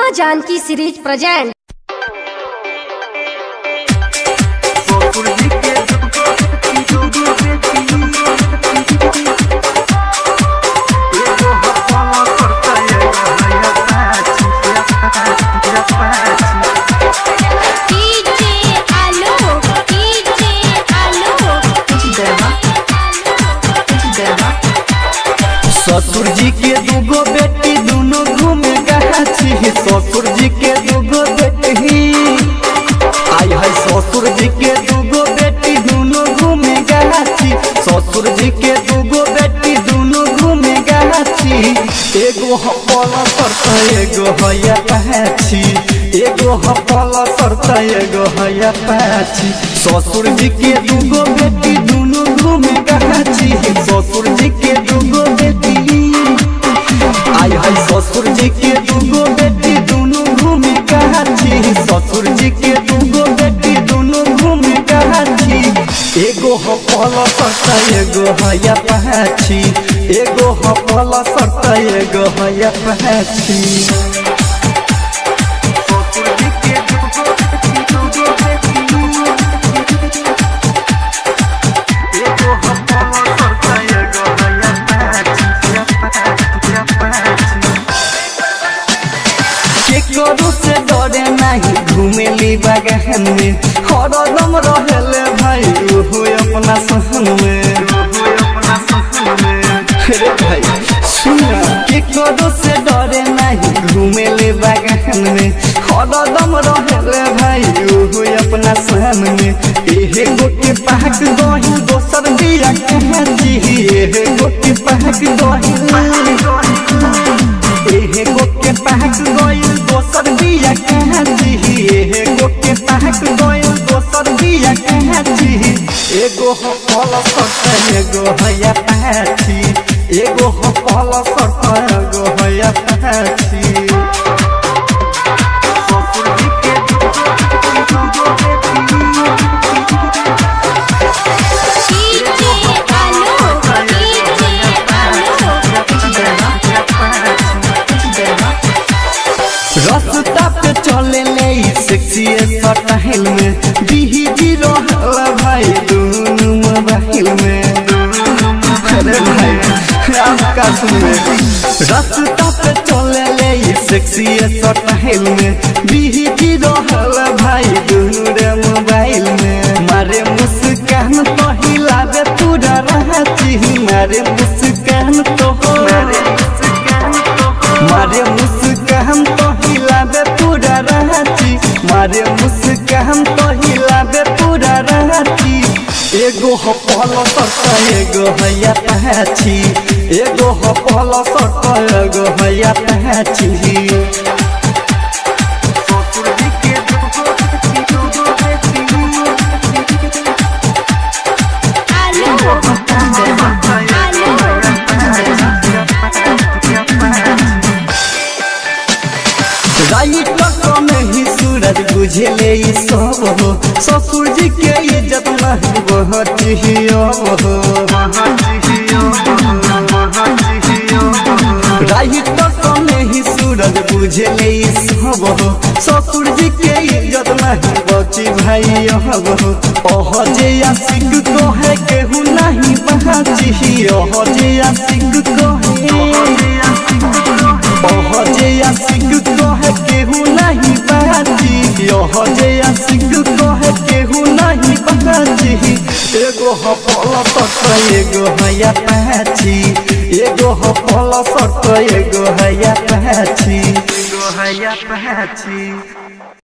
माँ Janaki series present. ससुर जी के दूगो बेटी दोनों घूमे गाछी। ससुर जी के दूगो बेटी आई है। ससुर जी के दूगो बेटी दोनों घूमे गाछी। ससुर जी के दूगो बेटी दोनों घूमे गाछी। एगो हपल सरता एगो है पाछी। एगो हपल सरता एगो है पाछी। ससुर जी के दूगो बेटी दोनों घूमे गाछी। ससुर जी के दूगो बेटी आई है। ससुर जी के दूगो बेटी दोनों घूमे गाछी। ससुर जी के दूगो बेटी दोनों घूमे गाछी। एगो हपल सरता एगो है पाछी। एगो हपल सरता एगो है पाछी। करो से डरे नहीं घूमेली बागान में। हरदम रहेले भाई ओहो अपना सहन में। अरे भाई सुना के करो से डरे नहीं घूमेले बागान में। हरदम रहेले भाई ओहो अपना सहन में। एहे गोटे पहाक दही दोसर दिया कहाँ जी। एहे गोटे पहाक दही एहे गोटे पहाक गइल दोसर दिया कहाँ जी। एहे गोटे पहाक गइल दोसर दिया कहाँ जी। एगो हपल सरता एगो है पाछी। एगो हपल सरता एगो है पाछी। रास्ता पे चले ले सेक्सी स्टाइल में। बिही रहला भाई दोनों मोबाइल में। अरे भाई आपका सुने रास्ता पे चले ले सेक्सी स्टाइल में। बिही रहला भाई दोनों रे मोबाइल में। मारे मुस्कान तो हिलावे पूरा रहती। मारे मुस्कान तो मारे मुस्कान तो हिलावे पूरा रहती। मारे मुस्कान तो हिलावे पूरा रहती। एगो हपल सरता एगो है पाछी। एगो हपल सरता एगो है पाछी। सूरज बुझले सब हो। ससुर जी के इज्जत नहीं बहुत ही ही सूरज बुझले सब हो। ससुर जी के इज्जत नहीं बची भाई हो। जे आशिक को है केहू नहीं बची। जे आशिक को है जे आशिक को है केहू नहीं बची। जे आशिक को है केहू नहीं बची। एगो हपल सरता एगो है पाछी। एगो हपल सरता एगो है पाछी। एगो है पाछी।